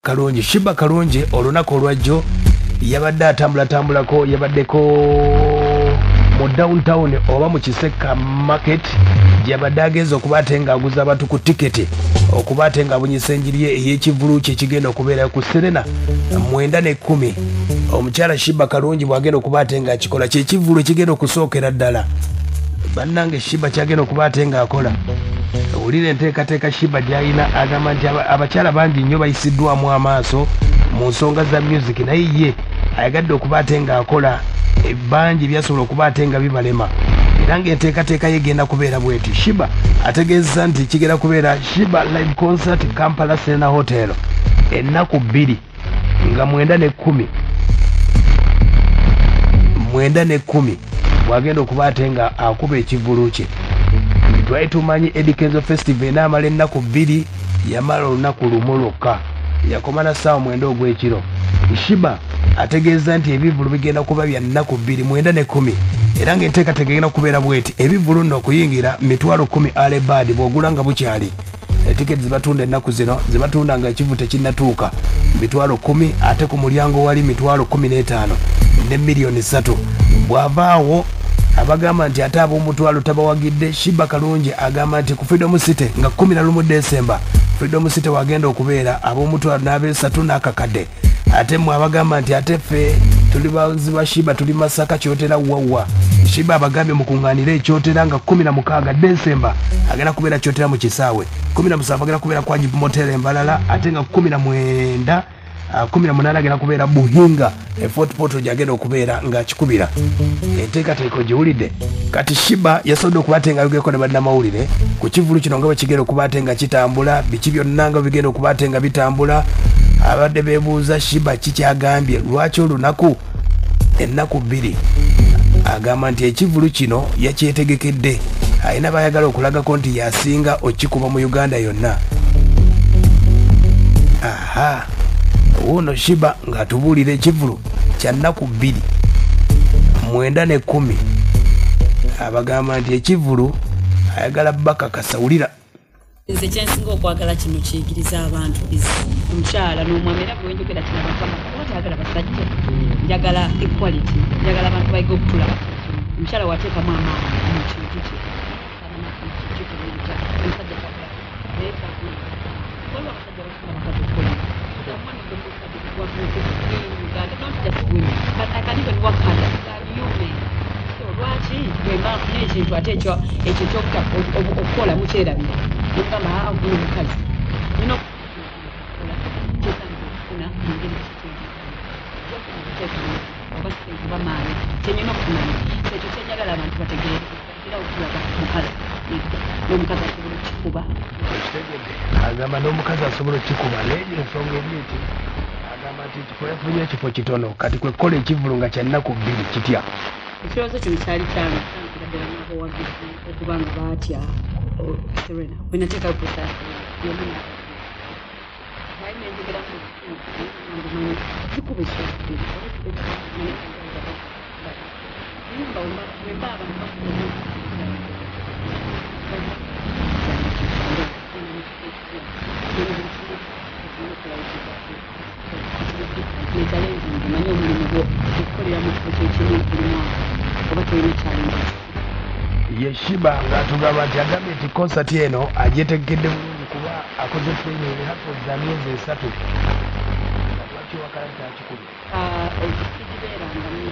Kalungi. Sheebah Kalungi olunaku olwajjo yabadde atambulako yabaddeko mu downtown oba mu Kiseka market yabadde agenza okuba ate ng'aguza abantu ku tiketi okuba ate ng'abunyisa enjiri ye ey'ekivulu kye kigenda okubeera ku Serena 9:10. Omukyala Sheebah Kalungi bw'agenda okuba ate ng'akikola kyekivulu ekigenda okusookera ddala. Bannange Sheebah kyagenda okuba ate ng'akola. Owulira enteekateeka Sheebah gy'alina agamba nti abakyala bangi nnyo bayisiddwamu amaaso mu nsonga za music naye ye ayagadde okuba ate ng'akola bangi byasobola okuba ate nga bibalema era ng'enteekateeka ye egenda kubeera bweti. Sheebah ategeeza nti kigenda kubeera Sheebah live concert Kampala Serena Hotel ennaku 2 nga 9:10 bw'agenda okuba ate nga akuba ekivulu kye. Twali tumanyi Edikenzo Festival enaamala ennaku 2 yamala olunaku lumu lwokka yakoma na ssaawa 9 ogw'ekiro. Sheebah ategeeza nti ebivulu bigenda kuba bya nnaku 2 9:10 era ng'enteekateeka egenda kubeera bweti ebivulu nno okuyingira 10,000 alebad bw'ogula nga bukyali. Etiketi zibatunda ennaku zino zibatunda nga ekivu tekinnatuuka 10,000 ate ku mulyango wali 15,000 ne miliyoni 3. Bw'avaawo abagamba nti ate ab'omutwalo tabawagidde. Sheebah Kalungi agamba nti ku Freedom City nga 11 December Freedom City wagenda okubeera ab'omutwalo n'ab'esatu n'akakadde. Ate mwe abagamba nti ate ffe tuli baziba Sheebah tuli Masaka kyotera wawa. Sheebah abagambye mukuŋŋaanire ekyotera nga 16 December agenda kubeera kyotera mu kisaawe, 17 agenda kubeera kwa Jibu Motel Embalala, ate nga 18 agenda kubeera Buhinga Fort Portal gyagenda okubeera ng'akikubira. Enteekateeka giwulidde kati. Sheebah yasobodde okuba ate nga ayogerako ne bannamawulire ku kivulu kino nga bwe kigenda okuba ate nga kitambula, biki byonna nga bigenda okuba ate nga bitambula. Abadde beebuuza Sheebah kikyagambye lwaki olunaku ennaku 2. Agamba nti ekivulu kino yakyetegekedde, alina bayagala okulagako nti yasinga okikuba mu Uganda yonna. Aha, wuno Sheebah ng'atubuulira ekivulu kya nnaku 2 9:10. Abagamba nti ekivulu ayagala bakakasa. Wulira nze kyensinga okwagala kino kiyigiriza abantu omukyala n'omwami era bwe njogera kino bakama kuba tayagala basajja, njagala equality, njagala abantu bayiga okutula. Omukyala wateekamu amaanyi mu kintu kye lwaki bwemafuna ekintu ate ekyo okukola mukyerabira mukama avuna omukazi nina bamaanyi kyenyina okumanya ekyo kyenjagala abantu bategeere era okulaga mukazi n'omukazi asobola okukikuba. Agamba n'omukazi asobola okukikuba naye ensonga eri eti agamba nti kwefunye ekifo kitono kati kwekukola ekivulu nga kya nnaku 2 kitya. Ekirowoozo kino kyali kyange ddala n'abawagizi okuba nga baatya Serena bwe nateekayo protest yomuna naye nenjogeramu kikuba ekirowoozo manyi omulimu gwo okukoleramu ekyekimu kulimu oba tolina challenge. Ye Sheebah ng'atugamba nti agambye nti concert eno agyetegekedde bulungi kuba akoze training hapo za myezi 3. Lwaki wakala nti akikubye? Ekikibeeranga naye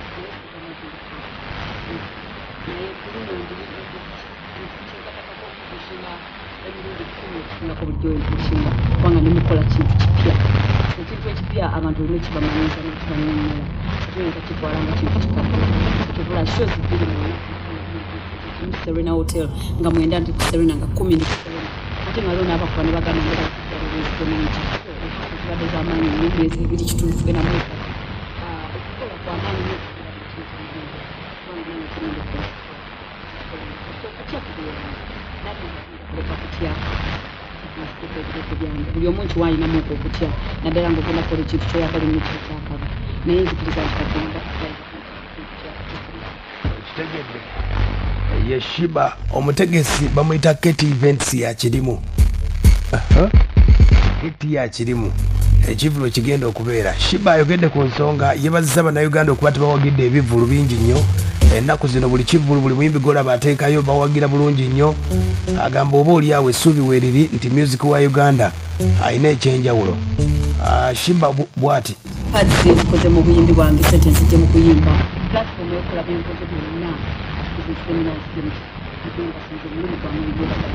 emirundi 10 okusinga ku bulijjo enshinga kubanga nemukola kintu kipya. Ekintu ekipya abantu olwo kibamanyiza nekibanyonyera tuyinza kitwala nga kintu kikadde tubula shows ziri mu Serena Hotel nga 9 ndi ku Serena nga 10 ndi ku Serena ate nga lona abakuba ne bagana nga community zibadde z'amaanyi n'emyezi 2 kituufu gena mu okukola kw'amaanyi buli omu nti waalinamu okukutya naddala ngaogenda kukola ekintu kyoyagala ennyo kiri kyakaba naye nzikiriza nti kagenda kitegedde. Ye Sheebah omutegesi bamuyita Keti Events ya kirimu. Keti ya kirimu ekivulu kigenda okubeera. Sheebah ayogedde ku nsonga yeebazizza bannayuganda okuba tebawagidde ebivulu bingi nnyo. Ennaku zino buli kivulu buli muyimbi golaba ateekayo bawagira bulungi nnyo. Agamba oba oli awo essuubi weeriri nti music wa Uganda alina ekyenjawulo. Sheebah bw'ati. Padzi zikoze mu buyimbi bwange sente nzijje mu kuyimba. Platform yokola byenkoze byonna ezisemina zirimu. Agenda sinze omulimu gwange ngwebagala.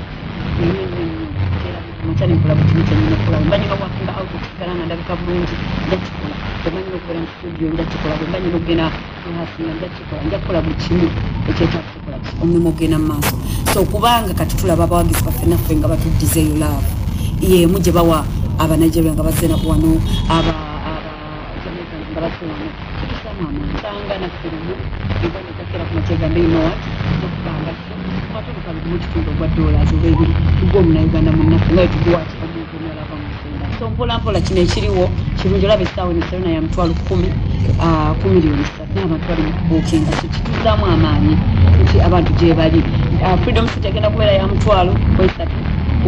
Muchani nkola buli kimu kyennyina okukola. Bwe mba nyina wakinga out okusigala nga ndabika bulungi nja kikola. Bwe mba nyina okubeera mu studio nja kikola. Bwe mba nyina okugenda muhasinga nja kikola. Nja kukola buli kimu ekyetaaga kukola omulimu ogenda mu maaso. So kubanga kati tulaba abawagizi baffe naffe nga batuddizeeyo laavu. Yemu gye bawa Abanigeria nga bazze nako wano Jamaica nga bazze wano. Kitusama amasanga naffe lumu nga netakera ku mateega mbe inowat okubanga twatuuka mu kitundu ogwa dollars oba ebiri tugwa omunauganda munnaffe nga wetuguwaki omuntu omulala ava mu nsonga. So mpolampola kino ekiriwo kirungi olaba essaawa emisarona ya mitwalo 10 ku miliyoni 3 n'abantu bali mu kubuukinga kituzaamu amaanyi nti abantu gye bali. Freedom City agenda kubeera ya mutwalo 3 ku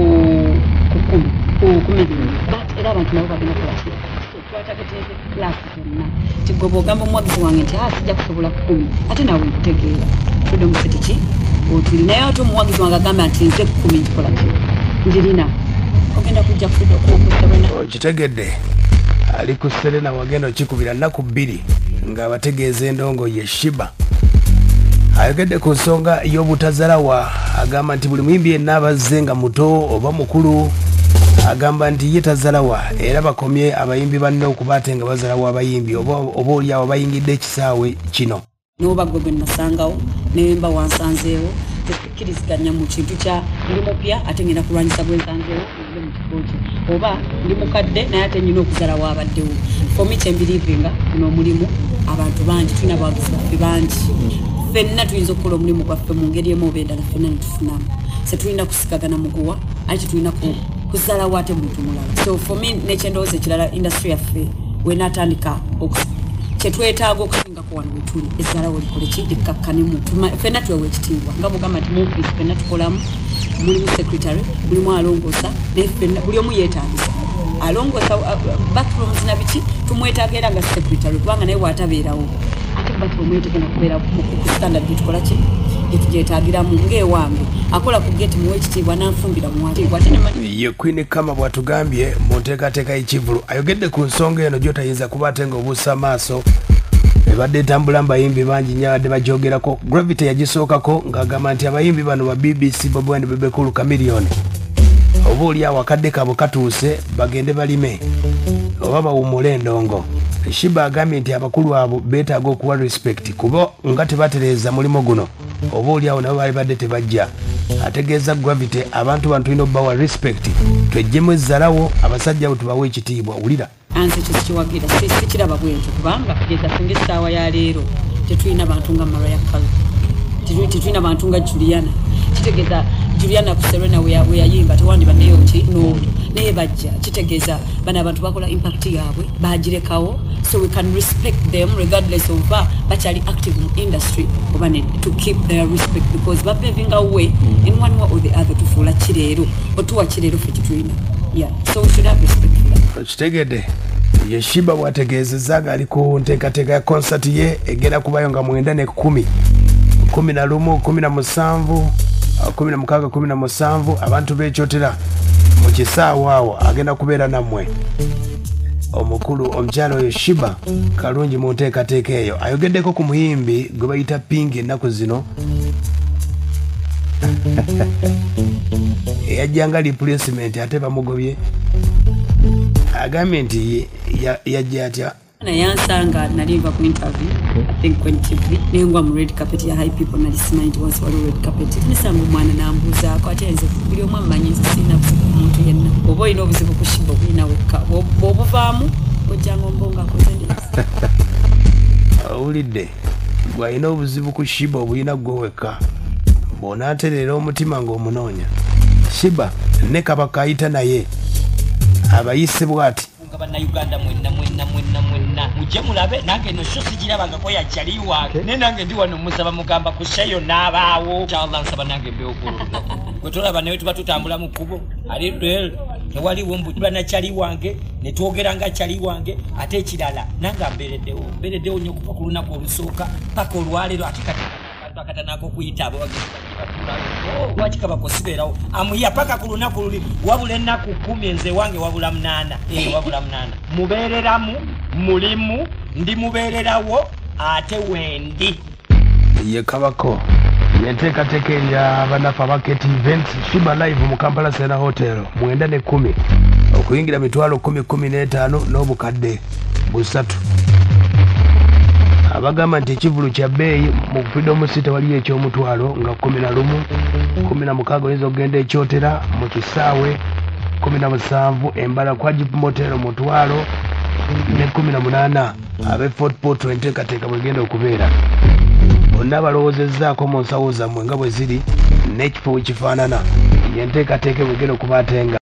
miliyoni but era abantu nabo bagenda kulaki twatageteeze class zonna kigoba ogamba omuwagizi wange nti sijja kusobola 10 ate nawe nkutegeera Freedom City ki otuli naye ate omuwagizi wange agamba nti nze 10 nkikola ki njirina ogenda kujja kitegedde ali ku Serena wagenda okikubira nnaku 2 ng'abategeeza endongo ye Sheebah ayogedde ku nsonga y'obutazalawa. Agamba nti buli muyimbi yenna abazze nga muto oba mukulu agamba nti ye tazalawa era bakomye abayimbi banne okuba ate nga bazalawo abayimbi oba oli awo bayingidde ekisaawe kino. N'oba gwe gwe nasangawo nemba wansanzeewo tekkiriziganya mu kintu kya ndi mupya ate ngenda kulwanyisa gwe nsanzeewo ndi mu kifo kye oba ndi mukadde naye ate nyina okuzalawo abaddewo. For me kyembiriivinga guno omulimu abantu bangi tulina abawagizi baffe bangi ffenna tuyinza okukola omulimu gwaffe mu ngeri emu oba endala ffenna ne tufunamu. Se tulina kusigagana muguwa ate tulina kuzalawo ate muntu mulala. So for me nekyendowooza ekirala industry yaffe wenatandika kyetwetaaga okusinga ku wano wetuli ezzalawo likole ki likkakkanemu ffenna twewa ekitiibwa nga bugamba nti muofisi ffenna tukolamu mulimu secretary mulimu alongoosa naye ffenna buli omu yeetaagisa alongoosa bathrooms na biki tumwetaaga era nga secretary kubanga naye waatabeerawo ate bathroom eyo tegenda kubeera ku standard gyetukola ki gyetugyetaagiramu ng'ewange akola ku geti muwa ekitiibwa n'anfumbira muwatiibwa ye Queen Kama bw'atugambye mu nteekateeka y'ekivulu ayogedde ku nsonga eno gy'otayinza kuba ate ng'obuusa amaaso ebadde etambula mu bayimbi bangi nnyo abadde bagyogerako. Gravity yagisookako ng'agamba nti abayimbi bano ba BBC Bobi Wine Bebe kulu Chameleon oba oli awo akadde kaabwe katuuse bagende balime oba bawummule endongo. Sheebah agambye nti abakulu abo beetaaga okuwa respect kuba nga tebatereeza mulimu guno oba oli awo nabo baali badde tebajja. Ategeeza Gravity abantu bantu tulina obbawa respect twejjemu ezzalawo abasajja abo tubawe ekitiibwa. Wulira anze ekyo sikiwagira sikiraba bwentyo kubanga kugeza singa essaawa ya leero tetulina bantu nga Mariah Carey tetulina bantu nga Juliana. Kitegeeza Juliana ku Serena we yayimba tewandiba nayo ki n'oyo naye bajja kitegeeza bano abantu bakola impact yaabwe bagirekawo. So we can respect them regardless of bakyali active in industry oba to keep their respect because babeving away in one way or the other tufuula kireero otuwa kireero ffe kitulina. Yeah, so we should have respect for that. Kitegedde ye Sheebah bw'ategeezezza ng'ali ku nteekateeka ya concert ye egenda kubayo nga 9 ne 10 11 17 16 17 abantu beekyotera mu kisaawe awo agenda kubeera nammwe omukulu omukyala oyo Sheebah kalungi mu nteekateeka eyo. Ayogeddeko ku muyimbi gwe bayita Ping ennaku zino eyajjanga replacement ate bamugobye. Agambye nti yajja atya yansanga naliva ku interview I think when TV nengwa mu red carpet ya high people na listening was wali red carpet nisanga omwana nambuzaako ate nze buli omwe amanyi nze sina buzibu muntu yenna oba olina obuzibu ku Sheebah obulina wekka bw'obuvaamu ojjanga ombonga akoze neza. Owulidde gw'alina obuzibu ku Sheebah obulina gwe wekka bw'onaaterera omutima ng'omunoonya. Sheebah ne Kabaka ayita naye abayise bw'ati Uganda mwenna mujje mulabe nange no sho sigirabangako yakyaliwa ne nange ndi wano musaba mugamba kuseyo n'abaawo kyalla nsaba nange mbeogolo gwe tolaba naye tuba tutambula mu kkubo ali tewaliwo mbulira na kyali wange ne twogera nga kyali wange ate ekirala nanga mbereddewo nnyo okuva ku lunaku olusooka paka olwaleero ate akatanako kuyitaba wakikabako sibeerawo amuya paka ku lunaku luli wabula ennaku 10 nze wange wabula 8 wabula 8 mubeereramu mulimu ndi mubeererawo ate wendi ye kabako yenteekateeka erya banafu abaketi events Sheebah live mu Kampala Serena Hotel 9:10 okuyingira mitwalo 10-15 n'obukadde 3 abagamba nti ekivulu kya bbeeyi mu Freedom City waliyo eky'omutwalo nga 11 16 oyinza okugenda ekyotera mu kisaawe 17 embala kwa Jeep Motel mutwalo ne 18 abe Fort Portal enteekateeka bwegenda okubeera bonna balowoozezaako mu nsawo zammwe nga bwe ziri n'ekifo we kifaanana yenteekateeka bwegenda okubaatenga